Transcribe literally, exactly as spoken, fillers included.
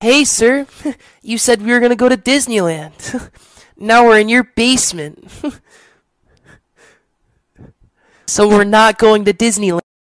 Hey, sir, you said we were gonna go to Disneyland. Now we're in your basement. So we're not going to Disneyland.